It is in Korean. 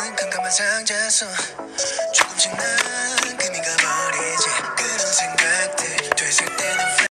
깜깜한 상자 속 조금씩 난 금이 가버리지. 그런 생각들 되살 때는